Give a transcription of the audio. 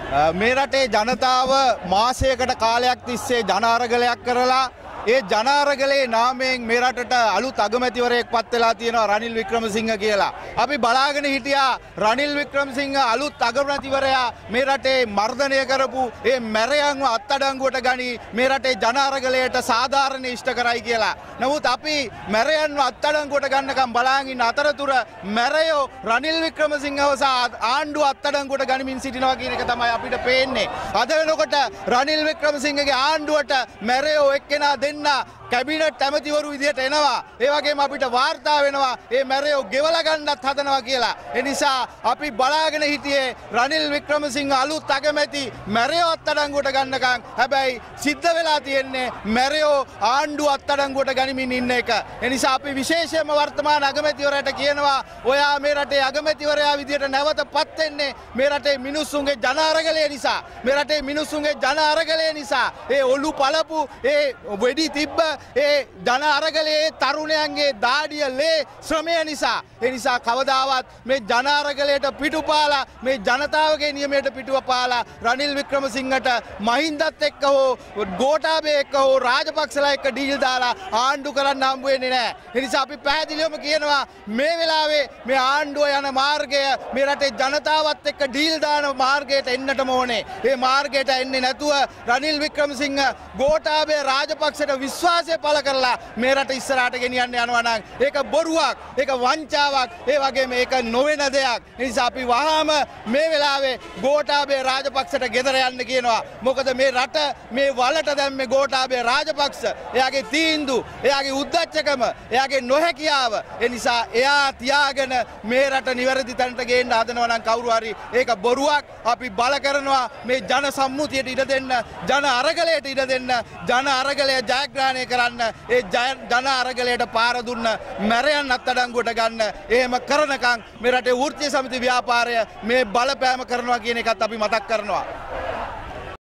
මේ රටේ ජනතාව මාසයකට කාලයක් තිස්සේ ජන අරගලයක් කරලා ඒ ජන අරගලේ නාමයෙන් මේ රටට අලුත් අගමැතිවරයෙක් පත් වෙලා තියෙනවා රනිල් වික්‍රමසිංහ කියලා. අපි බලාගෙන හිටියා රනිල් වික්‍රමසිංහ අලුත් අගමැතිවරයා මේ රටේ මර්ධනය කරපු ඒ මැරයන්ව අත්අඩංගුවට ගනි මේ රටේ ජන අරගලයට සාධාරණ ඉෂ්ට කරයි කියලා. නමුත් අපි මැරයන්ව අත්අඩංගුවට ගන්නකම් බලාගෙන ඉන්න අතරතුර මැරයෝ රනිල් වික්‍රමසිංහව ආණ්ඩුව අත්අඩංගුවට ගනිමින් සිටිනවා කියන එක තමයි අපිට පේන්නේ. අද වෙනකොට රනිල් වික්‍රමසිංහගේ ආණ්ඩුවට මැරයෝ එක්කෙනා දෙන්න කැබිනට් ඇමතිවරු විදියට එනවා. ඒ වගේම අපිට වාර්තා වෙනවා මේ මැරයෝ ගෙවලා ගන්නත් හදනවා කියලා. ඒ නිසා අපි බලාගෙන හිටියේ රනිල් වික්‍රමසිංහ අලුත් අගමැති මැරයෝ අත්අඩංගුවට ගන්නකම්. හැබැයි සිද්ධ වෙලා තියෙන්නේ මැරයෝ ආණ්ඩුව අත්අඩංගුවට ගනිමින් ඉන්න එක. ඒ නිසා අපි විශේෂයෙන්ම වර්තමාන අගමැතිවරයාට කියනවා ඔයා මේ රටේ අගමැතිවරයා විදියට නැවතපත් වෙන්නේ මේ රටේ මිනිස්සුන්ගේ ජන අරගලය නිසා. මේ රටේ මිනිස්සුන්ගේ ජන අරගලය නිසා. ඒ ඔලු පළපු ඒ වෙඩි තිබ්බ ඒ ජන අරගලයේ තරුණයන්ගේ දාඩිය ලේ ශ්‍රමය නිසා. ඒ නිසා කවදාවත් මේ ජන අරගලයට පිටුපාලා මේ ජනතාවගේ නියමයට පිටුපාලා රනිල් වික්‍රමසිංහට මහින්දත් එක්ක හෝ ගෝඨාභය එක්ක හෝ රාජපක්ෂලා එක්ක ඩීල් දාලා ආණ්ඩු කරන්න හම්බ වෙන්නේ නැහැ. ඒ නිසා අපි පැහැදිලිවම කියනවා මේ වෙලාවේ මේ ආණ්ඩුව යන මාර්ගය මේ රටේ ජනතාවත් එක්ක ඩීල් දාන මාර්ගයට එන්නටම ඕනේ. මේ මාර්ගයට එන්නේ නැතුව රනිල් වික්‍රමසිංහ ගෝඨාභය රාජපක්ෂට විශ්වාසය පළ කරලා මේ රට ඉස්සරහට ගෙනියන්න යනවා නම් ඒක බොරුවක්, ඒක වංචාවක්, ඒ වගේම ඒක නොවන දෙයක්. ඒ නිසා අපි වහාම මේ වෙලාවේ ගෝඨාභය රාජපක්ෂට ගෙදර යන්න කියනවා. මොකද මේ රට මේ වලට දැම්මේ ගෝඨාභය රාජපක්ෂ. එයාගේ තීන්දුව, එයාගේ උද්දච්චකම, එයාගේ නොහැකියාව. ඒ නිසා එයා තියාගෙන මේ රට නිවැරදි තැනට ගේන්න හදනවා නම් කවුරු හරි ඒක බොරුවක්. අපි බල කරනවා මේ ජන සම්මුතියට ඉඩ දෙන්න, ජන අරගලයට ඉඩ දෙන්න, ජන අරගලය ජයග්‍රහණය කරන්න, ඒ ජන අරගලයට පාර දුන්න මැරයන් අත්අඩංගුවට ගන්න. එහෙම කරනකම් මේ රටේ වෘත්තීය සමිති ව්‍යාපාරය මේ බලපෑම කරනවා කියන එකත් අපි මතක් කරනවා.